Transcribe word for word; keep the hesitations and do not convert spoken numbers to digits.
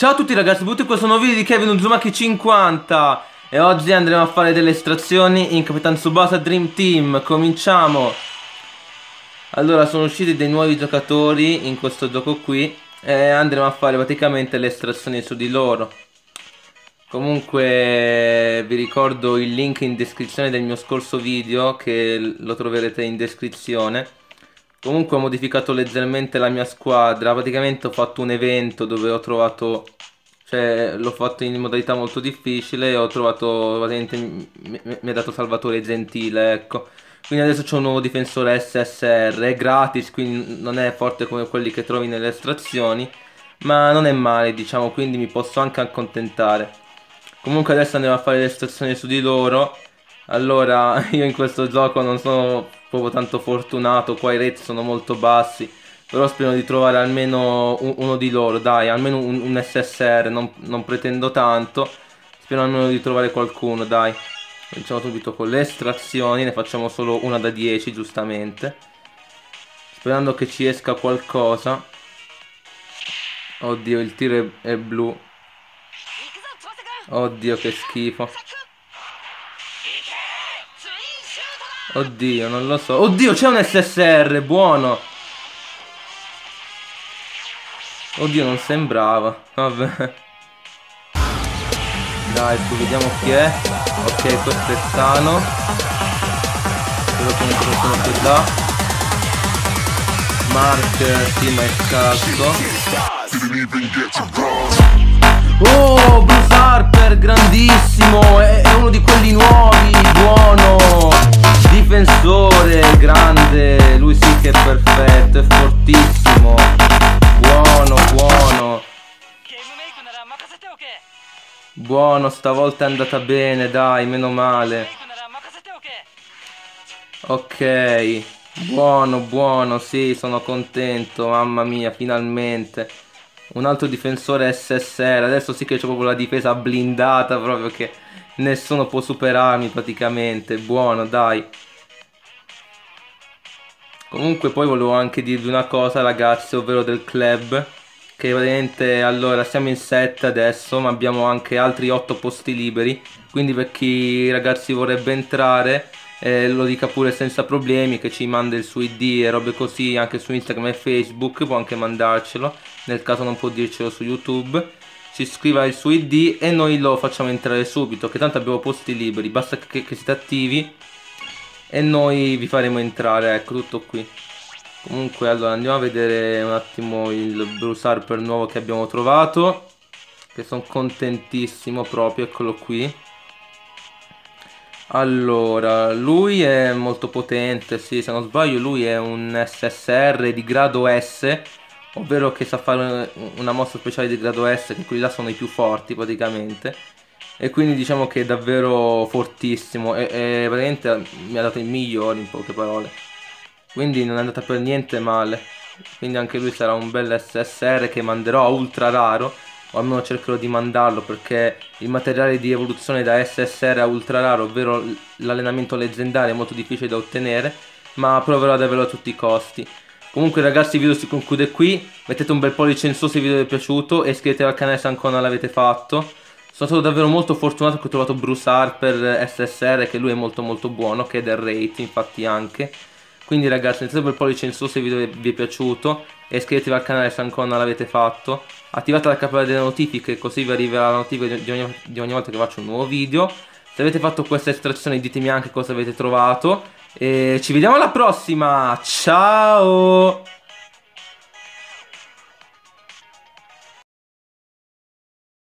Ciao a tutti ragazzi, benvenuti in questo nuovo video di Kevin Uzumaki cinquanta. E oggi andremo a fare delle estrazioni in Capitan Tsubasa Dream Team. Cominciamo. Allora, sono usciti dei nuovi giocatori in questo gioco qui e andremo a fare praticamente le estrazioni su di loro. Comunque vi ricordo il link in descrizione del mio scorso video, che lo troverete in descrizione. Comunque ho modificato leggermente la mia squadra, praticamente ho fatto un evento dove ho trovato, cioè l'ho fatto in modalità molto difficile e ho trovato, praticamente mi, mi ha dato Salvatore Gentile, ecco. Quindi adesso c'è un nuovo difensore S S R, è gratis, quindi non è forte come quelli che trovi nelle estrazioni, ma non è male, diciamo, quindi mi posso anche accontentare. Comunque adesso andiamo a fare le estrazioni su di loro. Allora, io in questo gioco non sono proprio tanto fortunato, qua i rate sono molto bassi, però spero di trovare almeno un, uno di loro, dai, almeno un, un S S R, non, non pretendo tanto, spero almeno di trovare qualcuno, dai. Cominciamo subito con le estrazioni, ne facciamo solo una da dieci, giustamente, sperando che ci esca qualcosa. Oddio, il tiro è, è blu. Oddio, che schifo. Oddio, non lo so. Oddio, c'è un S S R, buono. Oddio, non sembrava. Vabbè. Dai, su, vediamo chi è. Ok, questo è sano. Spero che non ce lo sono più là. Mark, sì, ma è scarso. Oh, Bruce Harper, grandissimo. È, è uno di quelli nuovi, buono. Difensore, grande. Lui sì che è perfetto, è fortissimo. Buono, buono. Buono, stavolta è andata bene, dai, meno male. Ok, buono, buono, sì, sono contento, mamma mia, finalmente. Un altro difensore S S R, adesso sì che c'ho proprio la difesa blindata, proprio che nessuno può superarmi praticamente, buono, dai. Comunque poi volevo anche dirvi una cosa ragazzi, ovvero del club, che praticamente allora siamo in sette adesso, ma abbiamo anche altri otto posti liberi, quindi per chi ragazzi vorrebbe entrare eh, lo dica pure senza problemi, che ci manda il suo I D e robe così, anche su Instagram e Facebook può anche mandarcelo, nel caso non può dircelo su YouTube. Si scriva il suo I D e noi lo facciamo entrare subito, che tanto abbiamo posti liberi, basta che, che siete attivi e noi vi faremo entrare, ecco, tutto qui. Comunque allora andiamo a vedere un attimo il Bruce Harper nuovo che abbiamo trovato, che sono contentissimo proprio, eccolo qui. Allora, lui è molto potente, sì, se non sbaglio lui è un S S R di grado S, ovvero che sa fare una mossa speciale di grado S, che quelli là sono i più forti praticamente. E quindi diciamo che è davvero fortissimo e, e praticamente mi ha dato il migliore, in poche parole. Quindi non è andata per niente male. Quindi anche lui sarà un bel S S R che manderò a ultra raro, o almeno cercherò di mandarlo, perché il materiale di evoluzione da S S R a ultra raro, ovvero l'allenamento leggendario, è molto difficile da ottenere, ma proverò ad averlo a tutti i costi. Comunque ragazzi, il video si conclude qui. Mettete un bel pollice in su se il video vi è piaciuto e iscrivetevi al canale se ancora non l'avete fatto. Sono stato davvero molto fortunato che ho trovato Bruce Harper S S R, che lui è molto molto buono, che è del rate infatti anche. Quindi ragazzi, mettete un bel pollice in su se il video vi è piaciuto e iscrivetevi al canale se ancora non l'avete fatto. Attivate la campanella delle notifiche, così vi arriverà la notifica di ogni, di ogni volta che faccio un nuovo video. Se avete fatto questa estrazione ditemi anche cosa avete trovato e ci vediamo alla prossima, ciao!